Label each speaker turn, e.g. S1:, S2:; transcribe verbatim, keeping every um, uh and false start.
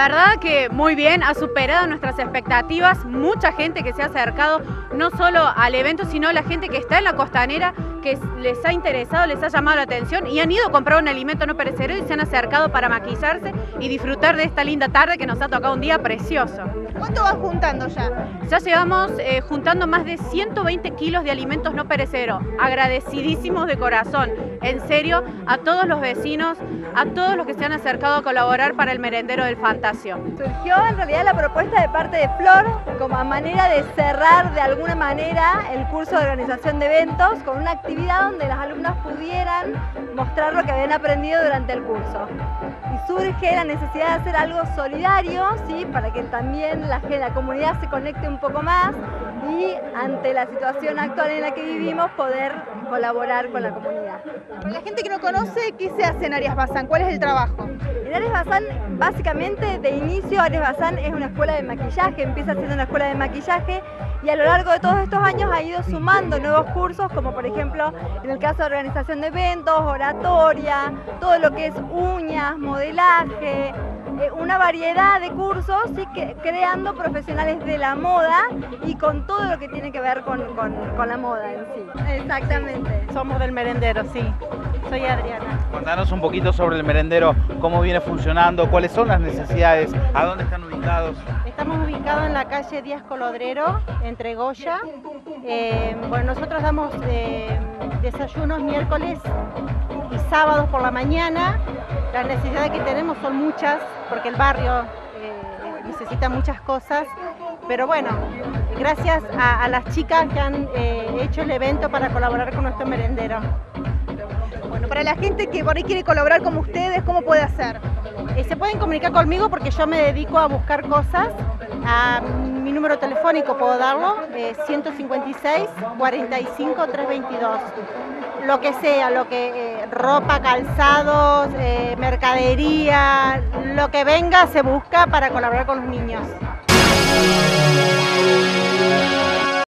S1: verdad que muy bien, ha superado nuestras expectativas, mucha gente que se ha acercado no solo al evento, sino la gente que está en la costanera, que les ha interesado, les ha llamado la atención y han ido a comprar un alimento no perecedero y se han acercado para maquillarse y disfrutar de esta linda tarde que nos ha tocado un día precioso.
S2: ¿Cuánto van juntando ya?
S1: Ya llevamos eh, juntando más de ciento veinte kilos de alimentos no perecederos, agradecidísimos de corazón, en serio, a todos los vecinos, a todos los que se han acercado a colaborar para el merendero del Fantasio.
S3: Surgió en realidad la propuesta de parte de Flor como manera de cerrar de alguna manera el curso de organización de eventos con una actividad donde las alumnas pudieran mostrar lo que habían aprendido durante el curso. Y surge la necesidad de hacer algo solidario, ¿sí? Para que también la, la comunidad se conecte un poco más y ante la situación actual en la que vivimos poder colaborar con la comunidad.
S2: Para la gente que no conoce, ¿qué se hace en Arias Bazán? ¿Cuál es el trabajo?
S3: En Arias Bazán, básicamente de inicio, Arias Bazán es una escuela de maquillaje, empieza siendo una escuela de maquillaje y a lo largo de todos estos años ha ido sumando nuevos cursos, como por ejemplo en el caso de organización de eventos, oratoria, todo lo que es uñas, modelaje, eh, una variedad de cursos, sí, que, creando profesionales de la moda y con todo lo que tiene que ver con, con, con la moda en sí. Exactamente.
S4: Somos del merendero, sí. Soy Adriana.
S5: Contanos un poquito sobre el merendero, cómo viene funcionando, cuáles son las necesidades, a dónde están ubicados.
S4: Estamos ubicados en la calle Díaz Colodrero, entre Goya. Eh, bueno, nosotros damos eh, desayunos miércoles y sábados por la mañana. Las necesidades que tenemos son muchas, porque el barrio eh, necesita muchas cosas. Pero bueno, gracias a, a las chicas que han eh, hecho el evento para colaborar con nuestro merendero.
S2: Bueno, para la gente que por ahí quiere colaborar con ustedes, ¿cómo puede hacer?
S4: Eh, se pueden comunicar conmigo porque yo me dedico a buscar cosas. A mi número telefónico puedo darlo, eh, ciento cincuenta y seis, cuarenta y cinco, trescientos veintidós. Lo que sea, lo que eh, ropa, calzados, eh, mercadería, lo que venga se busca para colaborar con los niños.